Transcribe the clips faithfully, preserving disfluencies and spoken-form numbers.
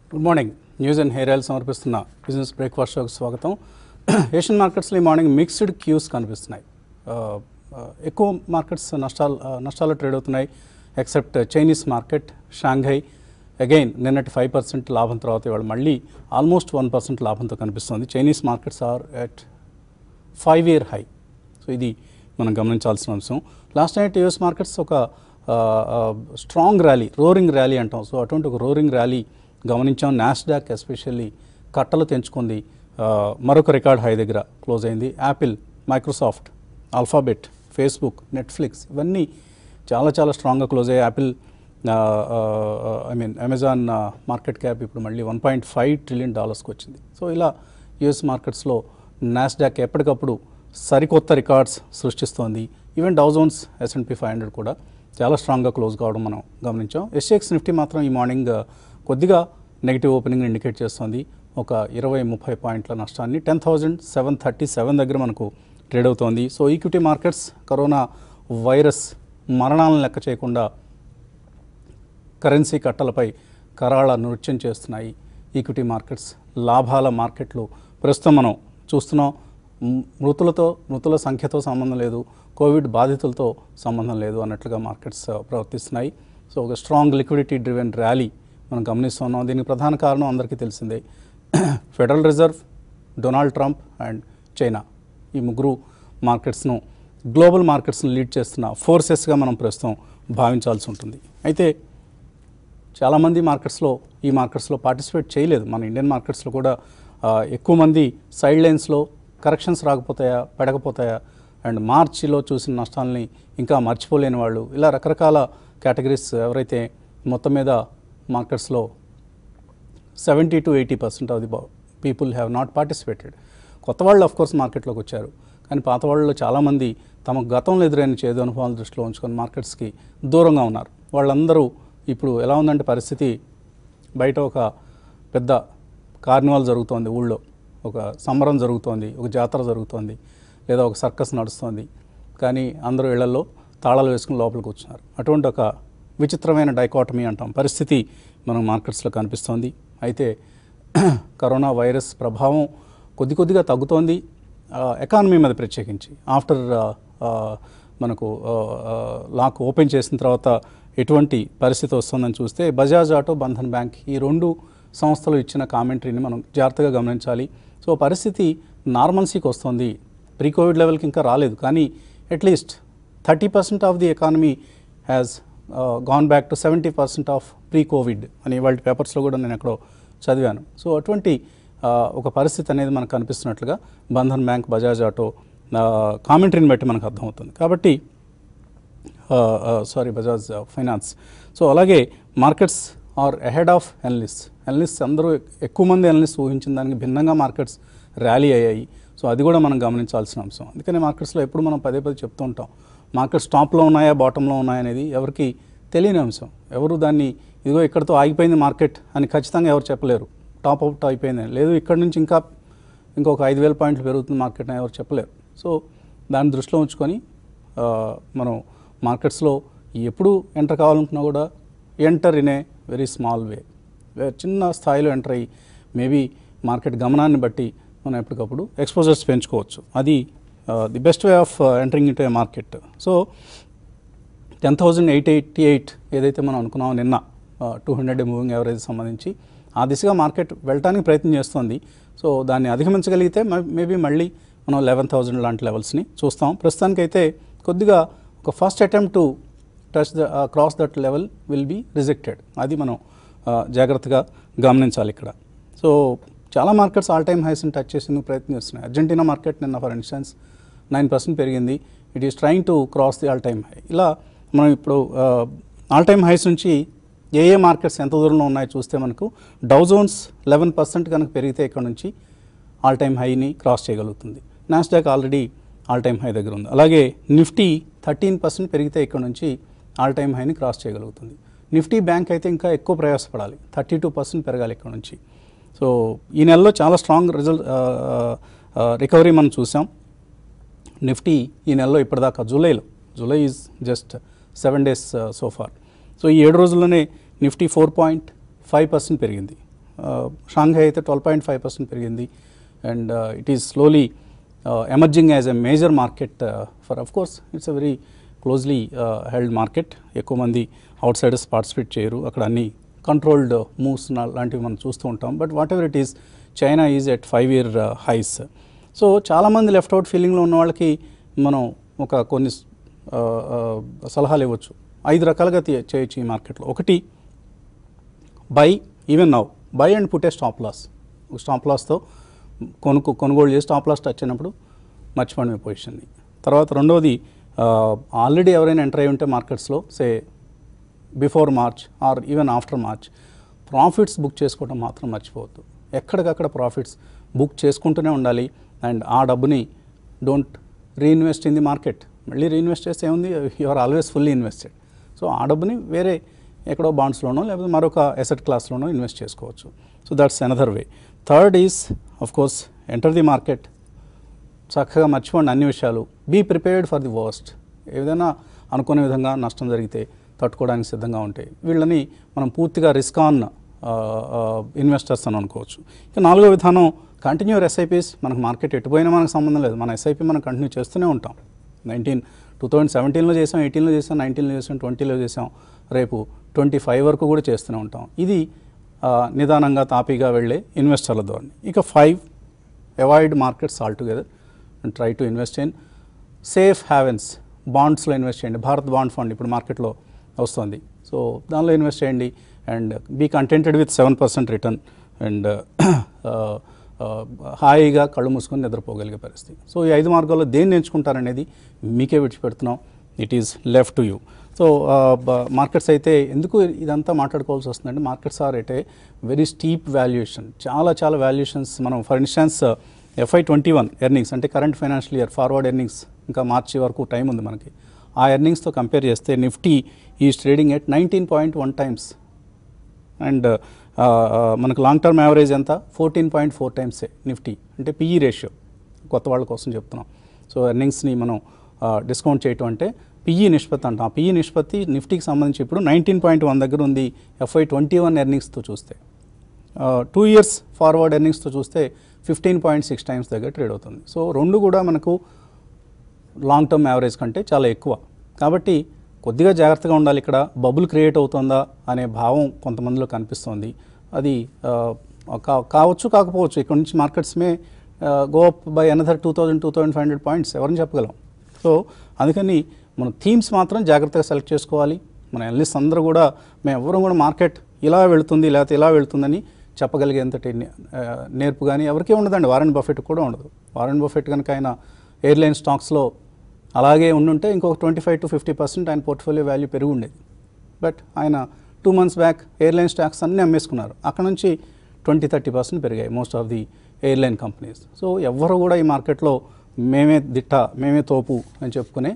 Good morning. News and hair oil సమర్పిస్తున్న business breakfast షోకి స్వాగతం. ఏషియన్ మార్కెట్స్లో ఈ మార్నింగ్ మిక్స్డ్ క్యూస్ కనిపిస్తున్నాయి. ఎక్కువ మార్కెట్స్ నష్టాలు నష్టాలు ట్రేడ్ అవుతున్నాయి except Chinese market. Shanghai again నిన్నటి ఫైవ్ పర్సెంట్ లాభం తర్వాత ఇవాళ మళ్ళీ ఆల్మోస్ట్ వన్ పర్సెంట్ లాభంతో కనిపిస్తుంది. Chinese markets are at five year high. So ఇది మనం గమనించాల్సిన అంశం. లాస్ట్ నైట్ యూఎస్ మార్కెట్స్ ఒక స్ట్రాంగ్ ర్యాలీ, రోరింగ్ ర్యాలీ అంటాం. సో అటువంటి ఒక రోరింగ్ ర్యాలీ గమనించాం. నాస్డాక్ ఎస్పెషల్లీ కట్టలు తెంచుకుంది, మరొక రికార్డ్ హై దగ్గర క్లోజ్ అయింది. Apple, Microsoft, Alphabet, Facebook, Netflix ఇవన్నీ చాలా చాలా స్ట్రాంగ్గా క్లోజ్ అయ్యాయి. Apple I mean Amazon market cap ఇప్పుడు మళ్ళీ వన్ పాయింట్ ఫైవ్ ట్రిలియన్ డాలర్స్కి వచ్చింది. సో ఇలా యూఎస్ మార్కెట్స్లో నాస్డాక్ ఎప్పటికప్పుడు సరికొత్త రికార్డ్స్ సృష్టిస్తోంది. Even Dow Jones, S and P five hundred కూడా చాలా స్ట్రాంగ్గా క్లోజ్ కావడం మనం గమనించాం. ఎస్ఎక్స్ నిఫ్టీ మాత్రం ఈ మార్నింగ్ కొద్దిగా నెగిటివ్ ఓపెనింగ్ ఇండికేట్ చేస్తుంది. ఒక ఇరవై ముప్పై పాయింట్ల నష్టాన్ని ten thousand seven thirty seven దగ్గర మనకు ట్రేడ్ అవుతోంది. So equity markets corona virus మరణాలను లెక్క చేయకుండా కరెన్సీ కట్టలపై కరాళ నృత్యం చేస్తున్నాయి ఈక్విటీ మార్కెట్స్. లాభాల మార్కెట్లు ప్రస్తుతం మనం చూస్తున్నాం. మృతులతో మృతుల సంఖ్యతో సంబంధం లేదు, కోవిడ్ బాధితులతో సంబంధం లేదు అన్నట్లుగా మార్కెట్స్ ప్రవర్తిస్తున్నాయి. సో ఒక స్ట్రాంగ్ లిక్విడిటీ డ్రివెన్ ర్యాలీ మనం గమనిస్తున్నాం. దీనికి ప్రధాన కారణం అందరికీ తెలిసిందే, federal reserve, Donald Trump and China. ఈ ముగ్గురు మార్కెట్స్ను, గ్లోబల్ మార్కెట్స్ను లీడ్ చేస్తున్న ఫోర్సెస్గా మనం ప్రస్తుతం భావించాల్సి ఉంటుంది. అయితే చాలామంది మార్కెట్స్లో ఈ మార్కెట్స్లో పార్టిసిపేట్ చేయలేదు. మన ఇండియన్ మార్కెట్స్లో కూడా ఎక్కువ మంది సైడ్ లైన్స్లో కరెక్షన్స్ రాకపోతాయా, పెడకపోతాయా, అండ్ మార్చిలో చూసిన నష్టాలని ఇంకా మర్చిపోలేని వాళ్ళు, ఇలా రకరకాల కేటగిరీస్ ఎవరైతే మొత్తం మీద మార్కెట్స్లో seventy to eighty percent of the people have not participated. కొత్త వాళ్ళు ఆఫ్ కోర్స్ మార్కెట్లోకి వచ్చారు, కానీ పాత వాళ్ళలో చాలామంది తమ గతంలో ఎదురైన చేదు అనుభవాలను దృష్టిలో ఉంచుకొని మార్కెట్స్కి దూరంగా ఉన్నారు. వాళ్ళందరూ ఇప్పుడు ఎలా ఉందంటే పరిస్థితి, బయట ఒక పెద్ద కార్నివాల్ జరుగుతోంది, ఊళ్ళో ఒక సంబరం జరుగుతోంది, ఒక జాతర జరుగుతోంది, లేదా ఒక సర్కస్ నడుస్తోంది, కానీ అందరూ ఇళ్లలో తాళాలు వేసుకుని లోపలికి వచ్చున్నారు. అటువంటి ఒక విచిత్రమైన డైకాటమీ అంటాం పరిస్థితి మనం మార్కెట్స్లో కనిపిస్తోంది. అయితే కరోనా వైరస్ ప్రభావం కొద్ది కొద్దిగా తగ్గుతోంది ఎకానమీ మీద, ప్రత్యేకించి ఆఫ్టర్ మనకు లాక్ ఓపెన్ చేసిన తర్వాత ఎటువంటి పరిస్థితి వస్తుందని చూస్తే బజాజ్ ఆటో, బంధన్ బ్యాంక్ ఈ రెండు సంస్థలు ఇచ్చిన కామెంటరీని మనం జాగ్రత్తగా గమనించాలి. సో పరిస్థితి నార్మల్సీకి వస్తుంది. ప్రీ కోవిడ్ లెవెల్కి ఇంకా రాలేదు, కానీ at least thirty percent of the economy has gone back to seventy percent of pre covid అని వాళ్ళ పేపర్స్లో కూడా నేను ఎక్కడో చదివాను. సో అటువంటి ఒక పరిస్థితి అనేది మనకు కనిపిస్తున్నట్లుగా బంధన్ బ్యాంక్, బజాజ్ ఆటో కామెంటరీని బట్టి మనకు అర్థమవుతుంది. కాబట్టి సారీ బజాజ్ ఫైనాన్స్. సో అలాగే markets are ahead of analyst. Analyst అందరూ ఎక్కువ మంది ఎనలిస్ట్ ఊహించిన దానికి భిన్నంగా మార్కెట్స్ ర్యాలీ అయ్యాయి. సో అది కూడా మనం గమనించాల్సిన అంశం. అందుకని మార్కెట్స్లో ఎప్పుడు మనం పదే పదే చెప్తూ ఉంటాం, మార్కెట్స్ టాప్లో ఉన్నాయా బాటంలో ఉన్నాయా అనేది ఎవరికి తెలియని అంశం. ఎవరు దాన్ని ఇదిగో ఇక్కడతో ఆగిపోయింది మార్కెట్ అని ఖచ్చితంగా ఎవరు చెప్పలేరు. టాప్ అవుట్ అయిపోయింది లేదు, ఇక్కడ నుంచి ఇంకా ఇంకొక ఐదు వేల పాయింట్లు పెరుగుతుంది మార్కెట్ అని ఎవరు చెప్పలేరు. సో దాన్ని దృష్టిలో ఉంచుకొని మనం మార్కెట్స్లో ఎప్పుడు ఎంటర్ కావాలనుకున్నా కూడా enter in a very small way, చిన్న స్థాయిలో ఎంటర్ అయ్యి మేబీ మార్కెట్ గమనాన్ని బట్టి మనం ఎప్పటికప్పుడు ఎక్స్పోజర్స్ పెంచుకోవచ్చు. అది the best way of entering into a market. So ten thousand eight eighty eight ఏదైతే మనం అనుకున్నామో నిన్న టూ హండ్రెడ్ మూవింగ్ యావరేజ్ సంబంధించి ఆ దిశగా మార్కెట్ వెళ్ళటానికి ప్రయత్నం చేస్తుంది. సో దాన్ని అధిగమించగలిగితే మేబీ మళ్ళీ మనం లెవెన్ థౌజండ్ లాంటి లెవెల్స్ని చూస్తాం. ప్రస్తుతానికైతే కొద్దిగా ఒక first attempt to touch the cross that level will be rejected. అది మనం జాగ్రత్తగా గమనించాలి ఇక్కడ. సో చాలా మార్కెట్స్ ఆల్ టైమ్ హైస్ని టచ్ చేసేందుకు ప్రయత్నం చేస్తున్నాయి. అర్జెంటీనా మార్కెట్ నిన్న ఫర్ ఇన్స్టెన్స్ నైన్ పర్సెంట్ పెరిగింది. It is trying to cross the all time high. ఇలా మనం ఇప్పుడు ఆల్ టైమ్ హైస్ నుంచి ఏ ఏ మార్కెట్స్ ఎంత దూరంలో ఉన్నాయో చూస్తే మనకు డౌ జోన్స్ లెవెన్ పర్సెంట్ కనుక పెరిగితే ఇక్కడ నుంచి ఆల్ టైమ్ హైని క్రాస్ చేయగలుగుతుంది. Nasdaq already all time high దగ్గర ఉంది. అలాగే నిఫ్టీ థర్టీన్ పర్సెంట్ పెరిగితే ఇక్కడ నుంచి ఆల్ టైమ్ హైని క్రాస్ చేయగలుగుతుంది. నిఫ్టీ బ్యాంక్ అయితే ఇంకా ఎక్కువ ప్రయాసపడాలి, థర్టీ టూ పర్సెంట్ పెరగాలి ఇక్కడ నుంచి. సో ఈ నెలలో చాలా స్ట్రాంగ్ రిజల్ట్ రికవరీ మనం చూసాం. నిఫ్టీ ఈ నెలలో ఇప్పటిదాకా జూలైలో July is just seven days so far. So ఈ ఏడు రోజుల్లోనే Nifty four point five percent పెరిగింది. షాంఘై అయితే ట్వెల్వ్ పాయింట్ ఫైవ్ పర్సెంట్ పెరిగింది and it is slowly emerging as a major market for of course it's a very closely held market. ఎక్కువ మంది out Zydus participate చేయరు, అక్కడ అన్ని కంట్రోల్డ్ మూవ్స్ లాంటివి మనం చూస్తూ ఉంటాం. But what ever it, is China is five five year. Highs చాలామంది లెఫ్ట్ అవుట్ ఫీలింగ్లో ఉన్న వాళ్ళకి మనం ఒక కొన్ని సలహాలు ఇవ్వచ్చు. ఐదు రకాలుగా చేయొచ్చు ఈ మార్కెట్లో. ఒకటి, buy even now, buy and put a stop loss. Stop లాస్తో కొనుక్కు కొనుగోలు చేసి స్టాప్ లాస్ టచ్ అయినప్పుడు మర్చిపోండి మీ పొజిషన్ని. తర్వాత రెండవది, ఆల్రెడీ ఎవరైనా ఎంటర్ అయి ఉంటే మార్కెట్స్లో say before March or even after March profits book చేసుకోవడం మాత్రం మర్చిపోవద్దు. ఎక్కడికక్కడ ప్రాఫిట్స్ బుక్ చేసుకుంటూనే ఉండాలి అండ్ ఆ డబ్బుని don't reinvest in the market. మళ్ళీ రీఇన్వెస్ట్ చేస్తే ఏముంది, you are always fully invested. So ఆ డబ్బుని వేరే ఎక్కడో బాండ్స్లోనో లేకపోతే మరొక అసెట్ క్లాస్లోనో ఇన్వెస్ట్ చేసుకోవచ్చు. So that's another way. Third is of course enter the market. చక్కగా మర్చిపోండి అన్ని విషయాలు. Be prepared for the worst. ఏదైనా అనుకునే విధంగా నష్టం జరిగితే తట్టుకోవడానికి సిద్ధంగా ఉంటాయి. వీళ్ళని మనం పూర్తిగా రిస్క్ ఆన్ ఇన్వెస్టర్స్ అని అనుకోవచ్చు. ఇక నాలుగో విధానం, కంటిన్యూర్ ఎస్ఐపీస్. మనకు మార్కెట్ ఎటుపోయినా మనకు సంబంధం లేదు, మన ఎస్ఐపి మనం కంటిన్యూ చేస్తూనే ఉంటాం. నైన్టీన్ టూ థౌజండ్ సెవెంటీన్లో చేసాం, ఎయిటీన్లో చేసాం, నైన్టీన్లో చేసాం, ట్వంటీలో చేసాం, రేపు ట్వంటీ ఫైవ్ వరకు కూడా చేస్తూనే ఉంటాం. ఇది నిదానంగా తాపీగా వెళ్ళే ఇన్వెస్టర్ల ధోరణి. ఇక five, avoid markets all together and try to invest in safe havens. బాండ్స్లో ఇన్వెస్ట్ చేయండి. భారత్ బాండ్ ఫండ్ ఇప్పుడు మార్కెట్లో వస్తుంది, సో దానిలో ఇన్వెస్ట్ చేయండి and be contented with seven percent return and హాయిగా కళ్ళు మూసుకొని నిద్రపోగలిగే పరిస్థితి. సో ఈ ఐదు మార్గాల్లో దేన్ని ఎంచుకుంటారనేది మీకే విడిచిపెడుతున్నాం. It is left to you. So markets అయితే ఎందుకు ఇదంతా మాట్లాడుకోవాల్సి వస్తుందంటే, markets are at a very steep valuation. చాలా చాలా వాల్యుయేషన్స్. మనం for instance FY twenty one earnings అంటే current financial year forward earnings ఇంకా మార్చి వరకు టైం ఉంది మనకి. ఆ ఎర్నింగ్స్తో కంపేర్ చేస్తే Nifty is trading at nineteen point one times and మనకు లాంగ్ టర్మ్ యావరేజ్ ఎంత, ఫోర్టీన్ పాయింట్ ఫోర్ టైమ్సే నిఫ్టీ. అంటే పిఈ రేషియో, కొత్త వాళ్ళ కోసం చెప్తున్నాం. సో ఎర్నింగ్స్ని మనం డిస్కౌంట్ చేయటం అంటే పిఈ నిష్పత్తి అంటాం. ఆ పిఈ నిష్పత్తి నిఫ్టీకి సంబంధించి ఇప్పుడు నైన్టీన్ పాయింట్ వన్ దగ్గర ఉంది ఎఫ్ఐ ట్వంటీ వన్ ఎర్నింగ్స్తో చూస్తే. టూ ఇయర్స్ ఫార్వర్డ్ ఎర్నింగ్స్తో చూస్తే ఫిఫ్టీన్ పాయింట్ సిక్స్ టైమ్స్ దగ్గర ట్రేడ్ అవుతుంది. సో రెండు కూడా మనకు లాంగ్ టర్మ్ యావరేజ్ కంటే చాలా ఎక్కువ. కాబట్టి కొద్దిగా జాగ్రత్తగా ఉండాలి. ఇక్కడ బబుల్ క్రియేట్ అవుతుందా అనే భావం కొంతమందిలో కనిపిస్తోంది. అది కావచ్చు కాకపోవచ్చు. ఇక్కడ నుంచి markets may go up by another two thousand two thousand five hundred points ఎవరిని చెప్పగలం. సో అందుకని మనం థీమ్స్ మాత్రం జాగ్రత్తగా సెలెక్ట్ చేసుకోవాలి. మన అనలిస్ట్ అందరూ కూడా మేము ఎవరు కూడా మార్కెట్ ఇలా వెళుతుంది లేకపోతే ఇలా వెళుతుందని చెప్పగలిగేంతటి నేర్పు కానీ ఎవరికీ ఉండదండి. వారెన్ బఫెట్ కూడా ఉండదు. వారెన్ బఫెట్ కనుక ఆయన ఎయిర్లైన్ స్టాక్స్లో అలాగే ఉండుంటే ఇంకొక twenty five to fifty percent ఆయన పోర్ట్ఫోలియో వాల్యూ పెరిగి ఉండేది. బట్ ఆయన two months back airline stocks అన్నీ అమ్మేసుకున్నారు. అక్కడ నుంచి ట్వంటీ థర్టీ పర్సెంట్ పెరిగాయి most of the airline companies. So ఎవ్వరు కూడా ఈ మార్కెట్లో మేమే దిట్ట మేమే తోపు అని చెప్పుకునే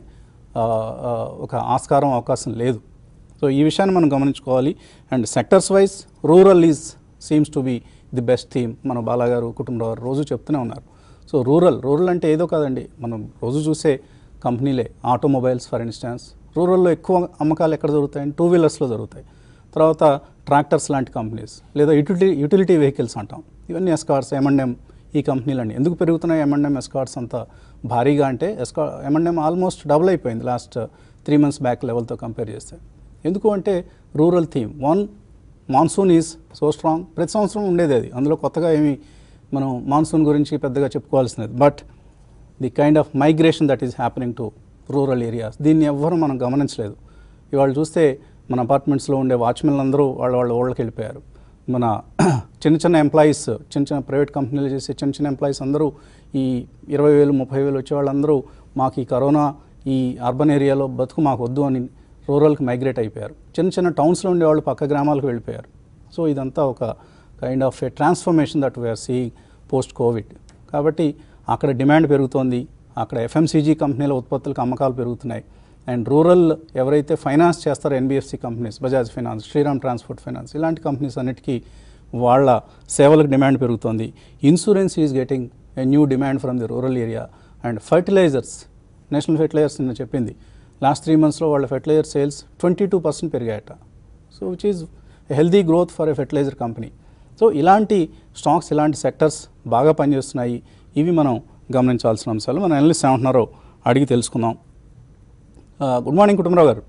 ఒక ఆస్కారం అవకాశం లేదు. సో ఈ విషయాన్ని మనం గమనించుకోవాలి. And sectors wise rural is seems to be the best theme. మన బాలాగారు కుటుంబరావు రోజు చెప్తూనే ఉన్నారు. సో రూరల్ రూరల్ అంటే ఏదో కాదండి, మనం రోజు చూసే కంపెనీలే. ఆటోమొబైల్స్ ఫర్ ఇన్స్టాన్స్, రూరల్లో ఎక్కువ అమ్మకాలు ఎక్కడ జరుగుతాయి, టూ వీలర్స్లో జరుగుతాయి. తర్వాత ట్రాక్టర్స్ లాంటి కంపెనీస్, లేదా యూటిలిటీ యూటిలిటీ వెహికల్స్ అంటాం. ఇవన్నీ ఎస్కార్ట్స్, ఎం అండ్ ఎం, ఈ కంపెనీలన్నీ ఎందుకు పెరుగుతున్నాయి ఎం అండ్ ఎం ఎస్కార్ట్స్ అంత భారీగా అంటే, ఎస్కా M and M almost double అయిపోయింది లాస్ట్ త్రీ మంత్స్ బ్యాక్ లెవెల్తో కంపేర్ చేస్తే. ఎందుకు అంటే rural theme. One, monsoon is so strong. ప్రతి సంవత్సరం ఉండేది అది, అందులో కొత్తగా ఏమి మనం మాన్సూన్ గురించి పెద్దగా చెప్పుకోవాల్సినది. But the kind of migration that is happening to rural areas, దీన్ని ఎవ్వరూ మనం గమనించలేదు. ఇవాళ చూస్తే మన అపార్ట్మెంట్స్లో ఉండే వాచ్మెన్లు అందరూ వాళ్ళ వాళ్ళ ఊళ్ళకి వెళ్ళిపోయారు. మన చిన్న చిన్న ఎంప్లాయీస్, చిన్న చిన్న ప్రైవేట్ కంపెనీలు చేసే చిన్న చిన్న ఎంప్లాయీస్ అందరూ ఈ ఇరవై వేలు ముప్పై వేలు వచ్చే వాళ్ళందరూ మాకు ఈ కరోనా ఈ అర్బన్ ఏరియాలో బతుకు మాకు వద్దు అని రూరల్కి మైగ్రేట్ అయిపోయారు. చిన్న చిన్న టౌన్స్లో ఉండేవాళ్ళు పక్క గ్రామాలకు వెళ్ళిపోయారు. సో ఇదంతా ఒక kind of a transformation that we are seeing post covid. కాబట్టి అక్కడ డిమాండ్ పెరుగుతోంది, అక్కడ ఎఫ్ఎంసీజీ కంపెనీల ఉత్పత్తులకు అమ్మకాలు పెరుగుతున్నాయి. అండ్ రూరల్ ఎవరైతే ఫైనాన్స్ చేస్తారో NBFC companies, Bajaj finance, Shriram transport finance, ఇలాంటి కంపెనీస్ అన్నిటికీ వాళ్ళ సేవలకు డిమాండ్ పెరుగుతోంది. Insurance is getting a new demand from the rural area. And fertilisers, national fertilisers నిన్న చెప్పింది లాస్ట్ త్రీ మంత్స్లో వాళ్ళ fertiliser sales twenty two percent పెరిగాయట. So which is healthy growth for a fertiliser company. So so ఇలాంటి stocks, ఇలాంటి sectors బాగా పనిచేస్తున్నాయి. ఇవి మనం గమనించాల్సిన అంశాలు. మన అనలిస్ట్ ఏమంటున్నారో అడిగి తెలుసుకుందాం. గుడ్ మార్నింగ్ కుటుంబరావు గారు.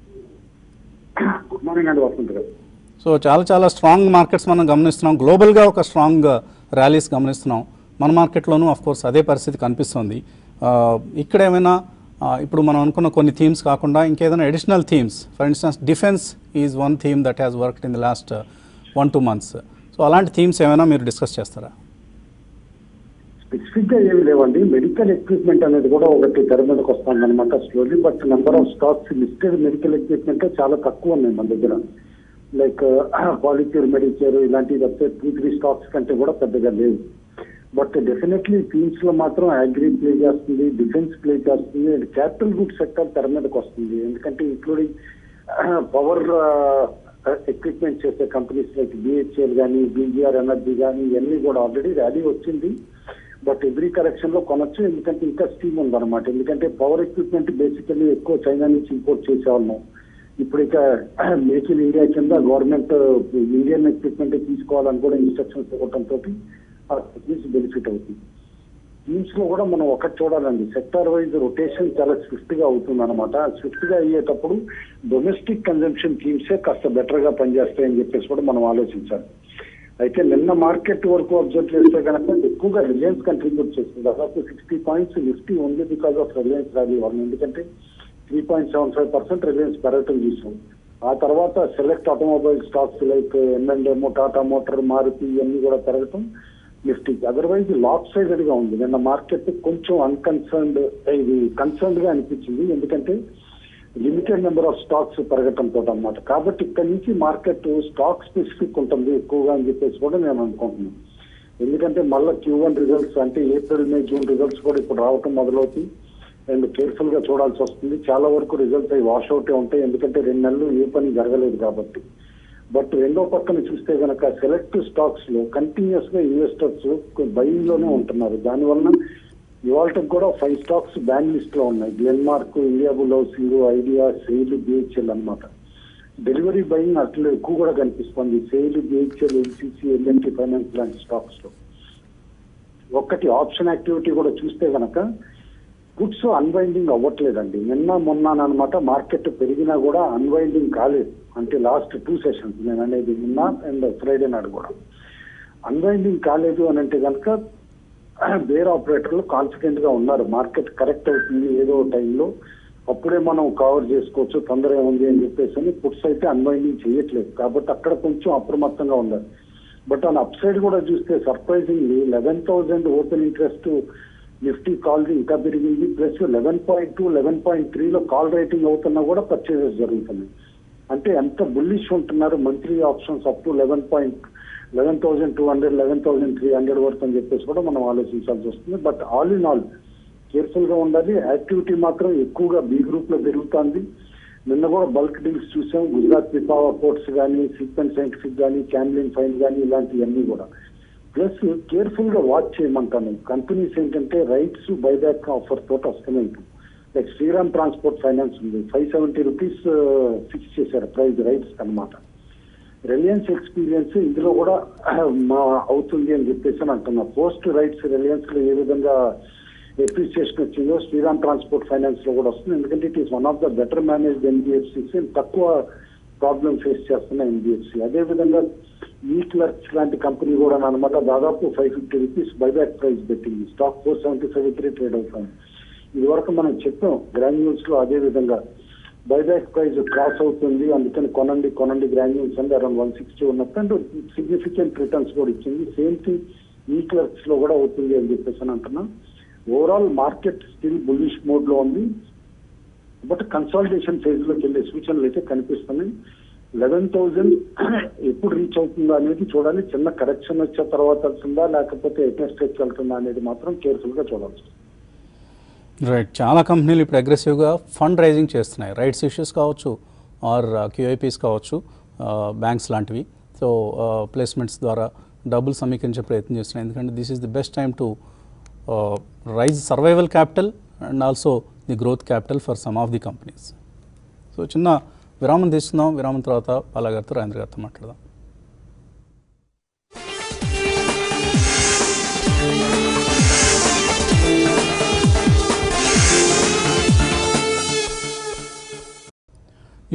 గుడ్ మార్నింగ్ అండి వసంత్ గారు. సో చాలా చాలా స్ట్రాంగ్ మార్కెట్స్ మనం గమనిస్తున్నాం. గ్లోబల్గా ఒక స్ట్రాంగ్ ర్యాలీస్ గమనిస్తున్నాం. మన మార్కెట్లోనూ ఆఫ్ కోర్స్ అదే పరిస్థితి కనిపిస్తుంది. ఇక్కడ ఏమైనా ఇప్పుడు మనం అనుకున్న కొన్ని థీమ్స్ కాకుండా ఇంకేదైనా additional themes, for instance defence is one theme that has worked in the last one two months. So అలాంటి థీమ్స్ ఏమైనా మీరు డిస్కస్ చేస్తారా? స్పెసిఫిక్ గా ఏమి లేవండి. మెడికల్ ఎక్విప్మెంట్ అనేది కూడా ఒకటి తెర మీదకి వస్తుంది అనమాట slowly. But number of stocks listed medical equipment చాలా తక్కువ ఉన్నాయి మన దగ్గర. లైక్ పాలిక్యూర్, మెడికేర్ ఇలాంటివి తప్పితే టూ త్రీ స్టాక్స్ కంటే కూడా పెద్దగా లేవు. బట్ డెఫినెట్లీ థీమ్స్ లో మాత్రం అగ్రి ప్లే చేస్తుంది, డిఫెన్స్ ప్లే చేస్తుంది, అండ్ క్యాపిటల్ గుడ్ సెక్టర్ తెర మీదకి వస్తుంది. ఎందుకంటే ఇంక్లూడింగ్ పవర్ ఎక్విప్మెంట్ చేసే కంపెనీస్ లైక్ బిహెచ్ఎల్ కానీ, బీజీఆర్ ఎనర్జీ కానీ ఇవన్నీ కూడా ఆల్రెడీ ర్యాలీ వచ్చింది. బట్ ఎవ్రీ కరెక్షన్ లో కొనొచ్చు, ఎందుకంటే ఇంకా స్టీమ్ ఉందన్నమాట. ఎందుకంటే పవర్ ఎక్విప్మెంట్ బేసికల్లీ ఎక్కువ చైనా నుంచి ఇంపోర్ట్ చేసేవాళ్ళం. ఇప్పుడు ఇక మేక్ ఇన్ ఇండియా కింద గవర్నమెంట్ ఇండియన్ ఎక్విప్మెంట్ తీసుకోవాలని కూడా ఇన్స్ట్రక్షన్స్ ఇవ్వడంతో బెనిఫిట్ అవుతుంది. థీమ్స్ లో కూడా మనం ఒకటి చూడాలండి, సెక్టార్ వైజ్ రొటేషన్ చాలా స్విఫ్ట్ గా అవుతుంది అనమాట. స్విఫ్ట్ గా అయ్యేటప్పుడు డొమెస్టిక్ కన్జంప్షన్ థీమ్సే కాస్త బెటర్ గా పనిచేస్తాయని చెప్పేసి కూడా మనం ఆలోచించాలి. అయితే నిన్న మార్కెట్ వరకు అబ్జర్వ్ చేస్తే కనుక ఎక్కువగా రిలయన్స్ కంట్రిబ్యూట్ చేస్తుంది. దాదాపు sixty points Nifty only because of Reliance rally one. ఎందుకంటే three point seven five percent Reliance పెరగటం చూసాం. ఆ తర్వాత సెలెక్ట్ ఆటోమొబైల్ స్టాక్స్ లైక్ ఎంఎండెమో, టాటా మోటార్, మారుతి ఇవన్నీ కూడా పెరగటం నిఫ్టీకి. అదర్వైజ్ లాప్ సైడెడ్ గా ఉంది నిన్న మార్కెట్. కొంచెం అన్కన్సర్న్డ్, ఇది కన్సర్న్డ్ గా అనిపించింది. ఎందుకంటే లిమిటెడ్ నెంబర్ ఆఫ్ స్టాక్స్ పెరగటంతో అన్నమాట. కాబట్టి ఇక్కడ నుంచి మార్కెట్ స్టాక్ స్పెసిఫిక్ ఉంటుంది ఎక్కువగా అని చెప్పేసి కూడా నేను అనుకుంటున్నాను. ఎందుకంటే మళ్ళీ క్యూ వన్ రిజల్ట్స్ అంటే ఏప్రిల్, మే, జూన్ రిజల్ట్స్ కూడా ఇప్పుడు రావటం మొదలవుతుంది. అండ్ కేర్ఫుల్ గా చూడాల్సి వస్తుంది. చాలా వరకు రిజల్ట్స్ అవి వాష్ అవుటే ఉంటాయి, ఎందుకంటే రెండు నెలలు ఏ పని జరగలేదు కాబట్టి. బట్ రెండో పక్కన చూస్తే కనుక సెలెక్ట్ స్టాక్స్ లో కంటిన్యూస్ గా ఇన్వెస్టర్స్ బయింగ్ లోనే ఉంటున్నారు. దానివల్ల ఇవాళకి కూడా ఫైవ్ స్టాక్స్ బ్యాన్ లిస్ట్ లో ఉన్నాయి. Glenmark, India bull housing, Idea, SAIL, BHEL అనమాట. డెలివరీ బయింగ్ అట్లా ఎక్కువ కూడా కనిపిస్తుంది. సెయిల్, బిహెచ్ఎల్, ఎల్సిసి, ఎల్ఎన్టీ ఫైనాన్స్ లాంటి స్టాక్స్ లో. ఒక్కటి ఆప్షన్ యాక్టివిటీ కూడా చూస్తే కనుక పుట్స్ అన్వైండింగ్ అవ్వట్లేదండి. నిన్న మొన్న అనమాట మార్కెట్ పెరిగినా కూడా అన్వైండింగ్ కాలేదు. అంటే లాస్ట్ టూ సెషన్స్ నేను అనేది నిన్న అండ్ ఫ్రైడే నాడు కూడా అన్వైండింగ్ కాలేదు అని అంటే కనుక బేర్ ఆపరేటర్లు కాన్ఫిడెంట్ గా ఉన్నారు. మార్కెట్ కరెక్ట్ అవుతుంది ఏదో టైంలో, అప్పుడే మనం కవర్ చేసుకోవచ్చు, తొందర ఏముంది అని చెప్పేసి అని పుట్స్ అయితే అన్వైండింగ్ చేయట్లేదు. కాబట్టి అక్కడ కొంచెం అప్రమత్తంగా ఉండాలి. బట్ ఆన్ అప్ సైడ్ కూడా చూస్తే surprisingly eleven thousand open interest Nifty call ఇంకా పెరిగింది. Plus eleven point two eleven point త్రీలో కాల్ రేటింగ్ అవుతున్నా కూడా పర్చేజెస్ జరుగుతున్నాయి. అంటే ఎంత బుల్లిష్ ఉంటున్నారు monthly options up to eleven point eleven thousand two hundred eleven thousand three hundred వరకు అని చెప్పేసి కూడా మనం ఆలోచించాల్సి వస్తుంది. But all in all careful గా ఉండాలి. యాక్టివిటీ మాత్రం ఎక్కువగా బి గ్రూప్ లో పెరుగుతుంది. నిన్న కూడా బల్క్ డీల్స్ చూసాం. గుజరాత్ పిపావా పోర్ట్స్ కానీ, సీక్వెన్స్ సైంటిఫిక్ కానీ, క్యామ్లిన్ ఫైన్ కానీ ఇలాంటివన్నీ కూడా. ప్లస్ కేర్ఫుల్ గా వాచ్ చేయమంటాను. కంపెనీస్ ఏంటంటే రైట్స్ బైబ్యాక్ ఆఫర్ తోటి వస్తున్నాయి. లైక్ శ్రీరామ్ ట్రాన్స్పోర్ట్ ఫైనాన్స్ ఉంది, ఫైవ్ సెవెంటీ రూపీస్ ఫిక్స్ చేశారు ప్రైస్ రైట్స్ అనమాట. రిలయన్స్ ఎక్స్పీరియన్స్ ఇందులో కూడా మా అవుతుంది అని చెప్పేసి అని అంటున్నా. పోస్ట్ రైట్స్ రిలయన్స్ లో ఏ విధంగా ఎప్రిసియేషన్ వచ్చిందో శ్రీరామ్ ట్రాన్స్పోర్ట్ ఫైనాన్స్ లో కూడా వస్తుంది. ఎందుకంటే it is one of the better managed NBFCs, తక్కువ ప్రాబ్లం ఫేస్ చేస్తున్న ఎన్బిఎఫ్సి. అదేవిధంగా ఈ క్లర్క్స్ లాంటి కంపెనీ కూడా అనమాట దాదాపు five fifty rupees buyback price పెట్టింది. Stock four seventy five three trade అవుతుంది. ఇది వరకు మనం చెప్పాం గ్రాన్యూల్స్ లో. అదే విధంగా బైబ్యాక్ ప్రైస్ క్రాస్ అవుతుంది, అందుకని కొనండి కొనండి గ్రాన్యూల్స్ అంటే అరౌండ్ వన్ సిక్స్టీ ఉన్నట్టు అండ్ సిగ్నిఫికెంట్ రిటర్న్స్ కూడా ఇచ్చింది. సేమ్ థింగ్ ఈ క్లర్క్స్ లో కూడా అవుతుంది అని చెప్పేసి అని అంటున్నా. Overall market still bullish mode లో ఉంది. బట్ కన్సాలిడేషన్ ఫేజ్ లోకి వెళ్ళే సూచనలు అయితే కనిపిస్తున్నాయి. లెవెన్ థౌజండ్ ఎప్పుడు రీచ్ అవుతుందా అనేది చూడాలి. చిన్న కరెక్షన్ వచ్చే తర్వాత వెళ్తుందా లేకపోతే ఎగ్నెస్ట్ వచ్చి వెళ్తుందా అనేది మాత్రం కేర్ఫుల్ గా చూడాల్సి. రైట్, చాలా కంపెనీలు ఇప్పుడు అగ్రెసివ్గా ఫండ్ రైజింగ్ చేస్తున్నాయి. రైట్స్ ఇష్యూస్ కావచ్చు ఆర్ క్యూఐపీస్ కావచ్చు, బ్యాంక్స్ లాంటివి. సో ప్లేస్మెంట్స్ ద్వారా డబ్బులు సమీకరించే ప్రయత్నం చేస్తున్నాయి. ఎందుకంటే this is the best time to raise survival capital and also the growth capital for some of the companies. So చిన్న విరామం తీసుకుందాం. విరామం తర్వాత బాలా గారితో రాజేంద్ర గారితో మాట్లాడదాం.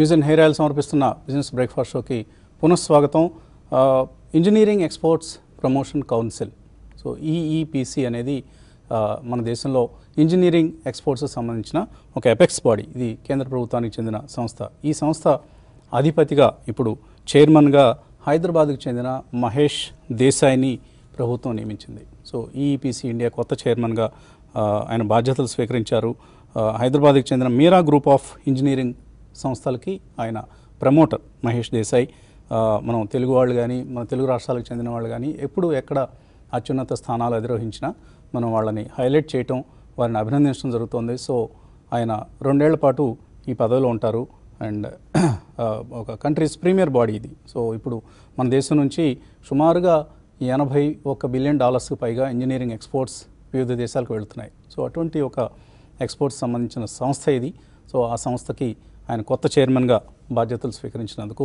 యూజ్ అండ్ హెయిర్ ఆయిల్ సమర్పిస్తున్న బిజినెస్ బ్రేక్ఫాస్ట్ షోకి పునఃస్వాగతం. Engineering exports promotion council, so EEPC అనేది మన దేశంలో ఇంజనీరింగ్ ఎక్స్పోర్ట్స్ సంబంధించిన ఒక ఎపెక్స్ బాడీ. ఇది కేంద్ర ప్రభుత్వానికి చెందిన సంస్థ. ఈ సంస్థ అధిపతిగా ఇప్పుడు చైర్మన్గా హైదరాబాద్కు చెందిన మహేష్ దేశాయ్ని ప్రభుత్వం నియమించింది. సో ఈఈపిసి ఇండియా కొత్త చైర్మన్గా ఆయన బాధ్యతలు స్వీకరించారు. హైదరాబాద్కి చెందిన మీరా గ్రూప్ ఆఫ్ ఇంజనీరింగ్ సంస్థలకి ఆయన ప్రమోటర్ మహేష్ దేశాయ్. మనం తెలుగు వాళ్ళు కానీ మన తెలుగు రాష్ట్రాలకు చెందిన వాళ్ళు కానీ ఎప్పుడు ఎక్కడ అత్యున్నత స్థానాలు అధిరోహించినా మనం వాళ్ళని హైలైట్ చేయటం, వారిని అభినందించడం జరుగుతుంది. సో ఆయన రెండేళ్ల పాటు ఈ పదవిలో ఉంటారు. అండ్ ఒక కంట్రీస్ ప్రీమియర్ బాడీ ఇది. సో ఇప్పుడు మన దేశం నుంచి సుమారుగా ఎనభై ఒక బిలియన్ డాలర్స్కి పైగా ఇంజనీరింగ్ ఎక్స్పోర్ట్స్ వివిధ దేశాలకు వెళుతున్నాయి. సో అటువంటి ఒక ఎక్స్పోర్ట్స్ సంబంధించిన సంస్థ ఇది. సో ఆ సంస్థకి ఆయన కొత్త చైర్మన్గా బాధ్యతలు స్వీకరించినందుకు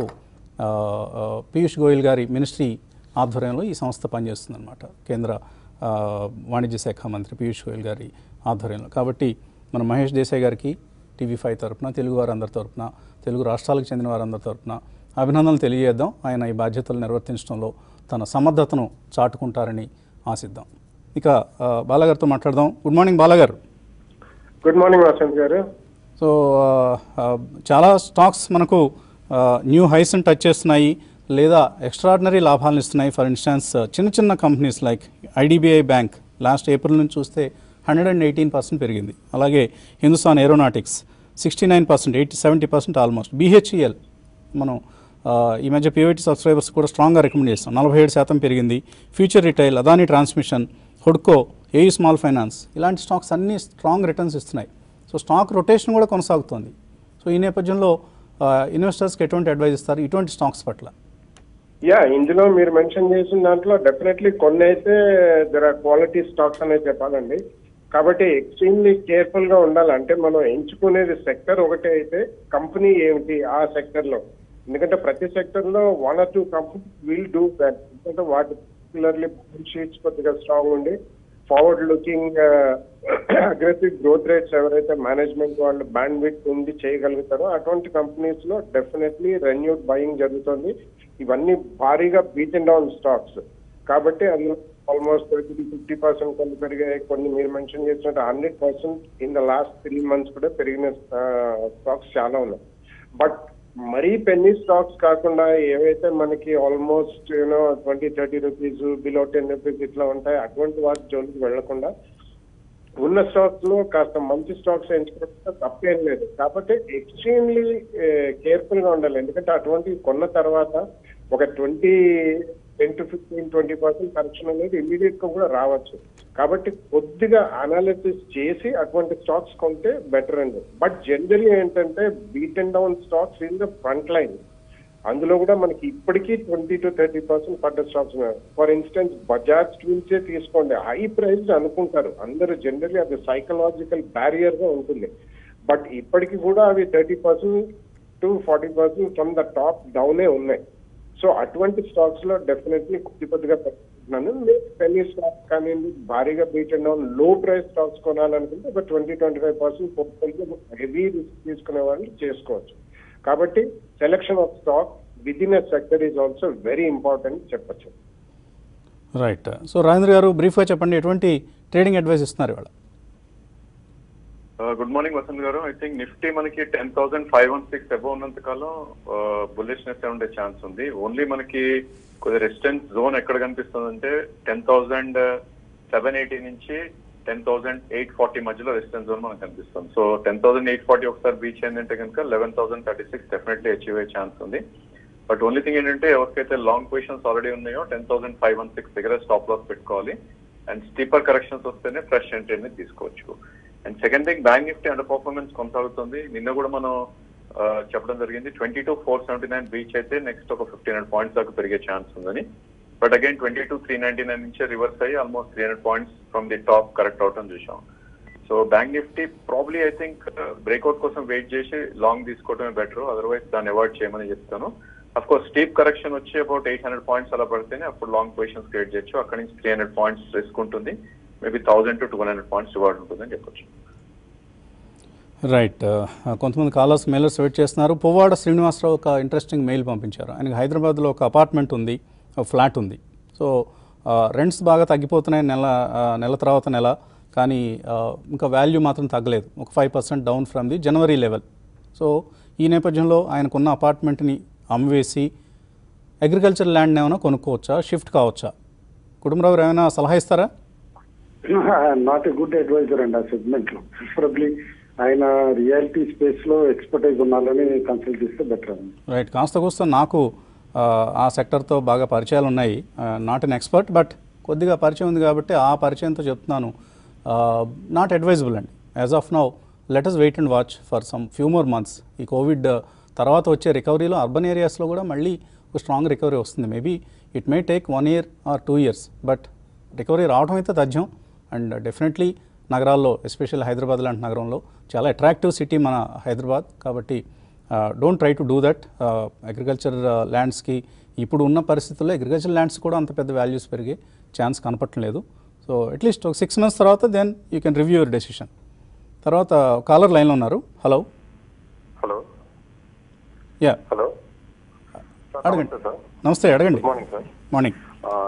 పీయూష్ గోయల్ గారి మినిస్ట్రీ ఆధ్వర్యంలో ఈ సంస్థ పనిచేస్తుందన్నమాట. కేంద్ర వాణిజ్య శాఖ మంత్రి పీయూష్ గోయల్ గారి ఆధ్వర్యంలో. కాబట్టి మన మహేష్ దేశాయ్ గారికి టీవీ ఫైవ్ తరఫున, తెలుగు వారందరి తరఫున, తెలుగు రాష్ట్రాలకు చెందిన వారందరి తరఫున అభినందనలు తెలియజేద్దాం. ఆయన ఈ బాధ్యతలు నిర్వర్తించడంలో తన సమర్థతను చాటుకుంటారని ఆశిద్దాం. ఇక బాలాగారితో మాట్లాడదాం. గుడ్ మార్నింగ్ బాలాగారు. గుడ్ మార్నింగ్ వసంత్ గారు. సో చాలా స్టాక్స్ మనకు న్యూ హైస్ని టచ్ చేస్తున్నాయి లేదా ఎక్స్ట్రాడినరీ లాభాలను ఇస్తున్నాయి. ఫర్ ఇన్స్టాన్స్ చిన్న చిన్న companies like IDBI bank last April నుంచి చూస్తే హండ్రెడ్ అండ్ ఎయిటీన్ పర్సెంట్ పెరిగింది. అలాగే Hindustan aeronautics sixty nine percent eighty seventy percent almost. BHEL మనం ఈ మధ్య పీవైటీ సబ్స్క్రైబర్స్ కూడా స్ట్రాంగ్గా రికమెండ్ చేస్తాం, నలభై ఏడు శాతం పెరిగింది. ఫ్యూచర్ రిటైల్, అదానీ ట్రాన్స్మిషన్, హుడ్కో, ఏయూ స్మాల్ ఫైనాన్స్ ఇలాంటి స్టాక్స్ అన్నీ స్ట్రాంగ్ రిటర్న్స్ ఇస్తున్నాయి. సో స్టాక్ రొటేషన్ కూడా కొనసాగుతోంది. సో ఈ నేపథ్యంలో ఇన్వెస్టర్స్కి ఎటువంటి అడ్వైజ్ ఇస్తారు ఇటువంటి స్టాక్స్ పట్ల? యా, ఇందులో మీరు మెన్షన్ చేసిన దాంట్లో డెఫినెట్లీ కొన్ని అయితే దర్ ఆర్ క్వాలిటీ స్టాక్స్ అనేది చెప్పాలండి. కాబట్టి ఎక్స్ట్రీమ్లీ కేర్ఫుల్ గా ఉండాలి. అంటే మనం ఎంచుకునేది సెక్టర్ ఒకటే అయితే కంపెనీ ఏమిటి ఆ సెక్టర్ లో, ఎందుకంటే ప్రతి సెక్టర్ లో one or two company will do that. ఎందుకంటే వాటి పర్టికులర్లీ షీట్స్ కొద్దిగా స్ట్రాంగ్ ఉండి forward looking aggressive growth rates ఎవరైతే మేనేజ్మెంట్ వాళ్ళు బ్యాండ్ విడ్త్ ఉండి చేయగలుగుతారో అటువంటి కంపెనీస్ లో డెఫినెట్లీ రెన్యూడ్ బయింగ్ జరుగుతుంది. ఇవన్నీ భారీగా బీటెన్ డౌన్ స్టాక్స్ కాబట్టి అది ఆల్మోస్ట్ ఫిఫ్టీ పర్సెంట్ కొన్ని పెరిగాయి. కొన్ని మీరు మెన్షన్ చేసినట్టు hundred percent in the last three months కూడా పెరిగిన స్టాక్స్ చాలా ఉన్నాయి. బట్ మరీ పెన్నీ స్టాక్స్ కాకుండా ఏవైతే మనకి almost you know twenty thirty rupees below ten rupees ఇట్లా ఉంటాయి అటువంటి వాటి జోలికి వెళ్లకుండా ఉన్న స్టాక్స్ లో కాస్త మంచి స్టాక్స్ ఎంచుకుంటే తప్పేం లేదు. కాబట్టి ఎక్స్ట్రీమ్లీ కేర్ఫుల్ గా ఉండాలి. ఎందుకంటే అటువంటి కొన్న తర్వాత ఒక twenty ten to fifteen twenty percent correction అనేది ఇమీడియట్ గా కూడా రావచ్చు. కాబట్టి కొద్దిగా అనాలిసిస్ చేసి అటువంటి స్టాక్స్ కొంటే బెటర్ అండి. బట్ జనరల్లీ ఏంటంటే beaten down stocks in the front line, అందులో కూడా మనకి ఇప్పటికీ ట్వంటీ టు థర్టీ పర్సెంట్ పడ్డ స్టాక్స్ ఉన్నాయి. ఫర్ ఇన్స్టెన్స్ బజాజ్ ట్విన్సే తీసుకోండి, హై ప్రైస్ అనుకుంటారు అందరూ, జనరల్లీ అది సైకలాజికల్ బ్యారియర్ గా ఉంటుంది. బట్ ఇప్పటికీ కూడా అవి thirty percent to forty percent from the top డౌనే ఉన్నాయి. సో అటువంటి స్టాక్స్ లో డెఫినెట్లీ కొద్ది కొద్దిగా పెట్టుకుంటున్నాను. పెన్నీ స్టాక్స్ కానీ భారీగా బీటెన్ డౌన్ లో ప్రైస్ స్టాక్స్ కొనాలనుకుంటే ఒక twenty twenty five percent portfolio heavy risk తీసుకునే వాళ్ళు చేసుకోవచ్చు. కాబట్టి selection of stock with in a sector is also very important చెప్పచ్చు. రైట్. సో రాజేంద్ర గారు బ్రీఫ్గా చెప్పండి, ఎటువంటి ట్రేడింగ్ అడ్వైస్ ఇస్తున్నారు ఇవాళ? గుడ్ మార్నింగ్ వసంత్ గారు. ఐ థింక్ నిఫ్టీ మనకి ten thousand five one six above ఉన్నంత కాలం బుల్లిష్నెస్ ఉండే ఛాన్స్ ఉంది. ఓన్లీ మనకి కొద్ది రెసిస్టెన్స్ జోన్ ఎక్కడ కనిపిస్తుంది అంటే టెన్ థౌసండ్ సెవెన్ ఎయిటీ నుంచి టెన్ థౌసండ్ ఎయిట్ ఫార్టీ మధ్యలో రెసిస్టెన్స్ జోన్ మనకు కనిపిస్తుంది. So ten thousand eight forty ఒకసారి బీచ్ అయిందంటే కనుక eleven thousand thirty six definitely achieve అయ్యే ఛాన్స్ ఉంది. బట్ ఓన్లీ థింగ్ ఏంటంటే ఎవరికైతే లాంగ్ పొజిషన్స్ ఆల్రెడీ ఉన్నాయో ten thousand five one six దగ్గర స్టాప్ లాస్ పెట్టుకోవాలి. అండ్ స్టీపర్ కరెక్షన్స్ వస్తేనే ఫ్రెష్ ఎంట్రీ అనేది తీసుకోవచ్చు. And second thing, bank Nifty under performance కొనసాగుతుంది. నిన్న కూడా మనం చెప్పడం జరిగింది twenty two four seventy nine breach అయితే నెక్స్ట్ ఒక ఫిఫ్టీన్ హండ్రెడ్ పాయింట్స్ దాకా పెరిగే ఛాన్స్ ఉందని. But again twenty two three ninety nine నుంచే రివర్స్ అయ్యి almost three hundred points from the top correct అవటం చూసాం. So bank Nifty probably I think breakout కోసం వెయిట్ చేసి లాంగ్ తీసుకోవడమే బెటర్, అదర్వైజ్ దాన్ని అవాయిడ్ చేయమని చెప్తాను. అఫ్ కోర్స్ స్టీప్ కరెక్షన్ వచ్చి అబౌట్ ఎయిట్ హండ్రెడ్ పాయింట్స్ అలా పడితేనే అప్పుడు లాంగ్ పొజిషన్స్ క్రియేట్ చేయొచ్చు. అక్కడి నుంచి త్రీ హండ్రెడ్ పాయింట్స్ రిస్క్ ఉంటుంది, maybe thousand to two hundred points reward ఉంటుందని చెప్పొచ్చు. రైట్. కొంతమంది కాలర్స్ మెయిలర్స్ వెయిట్ చేస్తున్నారు. పువ్వాడ శ్రీనివాసరావు ఒక ఇంట్రెస్టింగ్ మెయిల్ పంపించారు. ఆయనకి హైదరాబాద్లో ఒక అపార్ట్మెంట్ ఉంది, ఒక ఫ్లాట్ ఉంది. సో రెంట్స్ బాగా తగ్గిపోతున్నాయి నెల ఆ, నెల తర్వాత నెల, కానీ ఆ, ఇంకా వాల్యూ మాత్రం తగ్గలేదు, ఒక five percent down from the January level. So ఈ నేపథ్యంలో ఆయనకున్న అపార్ట్మెంట్ని అమ్మివేసి అగ్రికల్చర్ ల్యాండ్ ఏమైనా కొనుక్కోవచ్చా, షిఫ్ట్ కావచ్చా? కుటుంబరావు ఏమైనా సలహా ఇస్తారా? నాట్ ఎ గుడ్ అడ్వైజర్ అండి ఆ సెగ్మెంట్ లో. ప్రిఫరబ్లీ ఆయన రియాలిటీ స్పేస్ లో ఎక్స్పర్టైజ్ ఉన్నారని కన్సల్ట్ చేస్తే బెటర్ అండి. రైట్. కాస్త కూస్త నాకు ఆ, ఆ సెక్టర్తో బాగా పరిచయాలు ఉన్నాయి. నాట్ ఎన్ ఎక్స్పర్ట్, బట్ కొద్దిగా పరిచయం ఉంది కాబట్టి ఆ పరిచయంతో చెప్తున్నాను. నాట్ అడ్వైజబుల్ అండి as of now. Let us wait and watch for some few more months. ఈ కోవిడ్ తర్వాత వచ్చే రికవరీలో అర్బన్ ఏరియాస్లో కూడా మళ్ళీ ఒక స్ట్రాంగ్ రికవరీ వస్తుంది. Maybe it may take one year or two years, but recovery రావడం అయితే తథ్యం. అండ్ డెఫినెట్లీ నగరాల్లో, ఎస్పెషల్లీ హైదరాబాద్ లాంటి నగరంలో చాలా అట్రాక్టివ్ సిటీ మన హైదరాబాద్. కాబట్టి don't try to do that. Agriculture ల్యాండ్స్కి ఇప్పుడు ఉన్న పరిస్థితుల్లో అగ్రికల్చర్ ల్యాండ్స్ కూడా అంత పెద్ద వాల్యూస్ పెరిగే ఛాన్స్ కనపట్టలేదు. సో అట్లీస్ట్ ఒక సిక్స్ మంత్స్ తర్వాత then you can review your decision. తర్వాత కాలర్ లైన్లో ఉన్నారు. హలో. హలో. Ya, hello. అడగండి. నమస్తే, అడగండి. Good morning sir. మార్నింగ్.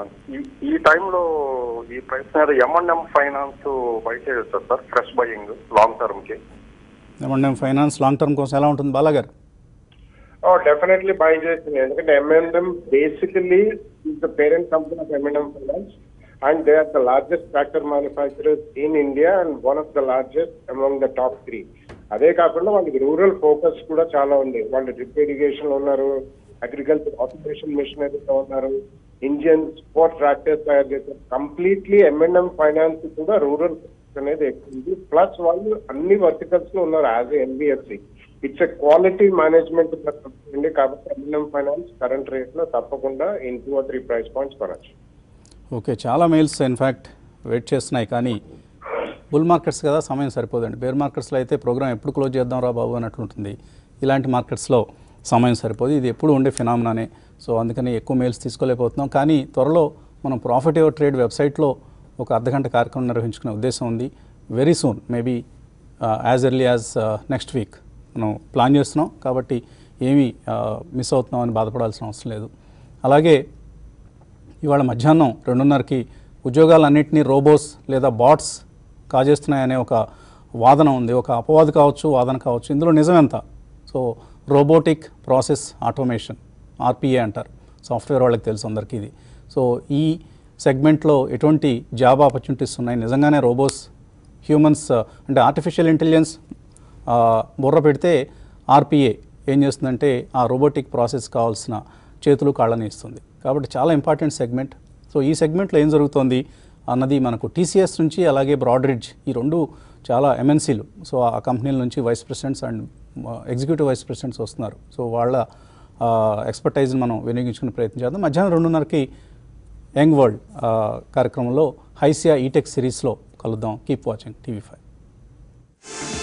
ఈ టైంలో ఈ ప్రైస్ మీద M and M finance buy చేయొచ్చు sir, fresh buying long term కి. ఎం ఫైనాన్స్ లాంగ్ టర్మ్ కోసం ఎలా ఉంటుంది బాలా గారు? డెఫినెట్లీ బై చేసింది. ఎందుకంటే M and M basically is the parent company of M and M finance and they are the largest tractor manufacturers in India and one of the largest among the top three. అదే కాకుండా వాళ్ళకి రూరల్ ఫోకస్ కూడా చాలా ఉంది. వాళ్ళు డ్రిప్ ఇరిగేషన్ ఉన్నారు, అగ్రికల్చర్ ఆటోమేషన్ మిషనరీలో ఉన్నారు, ఇంజిన్స్ ఫోర్ ట్రాక్టర్స్ తయారు చేస్తారు. కంప్లీట్లీ ఎంఎండ్ఎం ఫైనాన్స్ కూడా రూరల్ అనేది ఎక్కువ ఉంది. ప్లస్ వాళ్ళు అన్ని వర్టికల్స్ లో ఉన్నారు as NBFC. It's a quality management ఉంది. కాబట్టి ఎంఎండ్ఎం ఫైనాన్స్ కరెంట్ రేట్ లో తప్పకుండా in two or three price points కొనచ్చు. ఓకే, చాలా మెయిల్స్ ఇన్ఫ్యాక్ట్ వెయిట్ చేస్తున్నాయి, కానీ బుల్ మార్కెట్స్ కదా సమయం సరిపోదండి. బేర్ మార్కెట్స్లో అయితే ప్రోగ్రామ్ ఎప్పుడు క్లోజ్ చేద్దాం రా బాబు అన్నట్లుంటుంది. ఇలాంటి మార్కెట్స్లో సమయం సరిపోదు. ఇది ఎప్పుడు ఉండే ఫినామినానే. సో అందుకని ఎక్కువ మెయిల్స్ తీసుకోలేకపోతున్నాం. కానీ త్వరలో మనం ప్రాఫిట్ యువర్ ట్రేడ్ వెబ్సైట్లో ఒక అర్ధగంట కార్యక్రమం నిర్వహించుకునే ఉద్దేశం ఉంది. Very soon, maybe as early as next week మనం ప్లాన్ చేస్తున్నాం. కాబట్టి ఏమీ మిస్ అవుతున్నాం అని బాధపడాల్సిన అవసరం లేదు. అలాగే ఇవాళ మధ్యాహ్నం రెండున్నరకి ఉద్యోగాలన్నింటినీ రోబోస్ లేదా బాట్స్ కాజేస్తున్నాయనే ఒక వాదన ఉంది. ఒక అపవాదు కావచ్చు, వాదన కావచ్చు. ఇందులో నిజమెంత? So robotic process automation, RPA అంటారు, సాఫ్ట్వేర్ వాళ్ళకి తెలుసు అందరికీ ఇది. సో ఈ సెగ్మెంట్లో ఎటువంటి జాబ్ ఆపర్చునిటీస్ ఉన్నాయి? నిజంగానే రోబోస్ హ్యూమన్స్ అంటే ఆర్టిఫిషియల్ ఇంటెలిజెన్స్ బుర్ర పెడితే ఆర్పిఏ ఏం చేస్తుందంటే ఆ రోబోటిక్ ప్రాసెస్ కావాల్సిన చేతులు కాళ్ళని ఇస్తుంది. కాబట్టి చాలా ఇంపార్టెంట్ సెగ్మెంట్. సో ఈ సెగ్మెంట్లో ఏం జరుగుతోంది అన్నది మనకు టీసీఎస్ నుంచి, అలాగే బ్రాడ్రిడ్జ్, ఈ రెండు చాలా ఎంఎన్సీలు. సో ఆ కంపెనీల నుంచి vice presidents and executive vice presidents వస్తున్నారు. సో వాళ్ళ ఎక్స్పర్టైజ్ని మనం వినియోగించుకునే ప్రయత్నం చేద్దాం. మధ్యాహ్నం రెండున్నరకి యంగ్ వరల్డ్ కార్యక్రమంలో హైసియా ఈటెక్ సిరీస్లో కలుద్దాం. Keep watching TV five.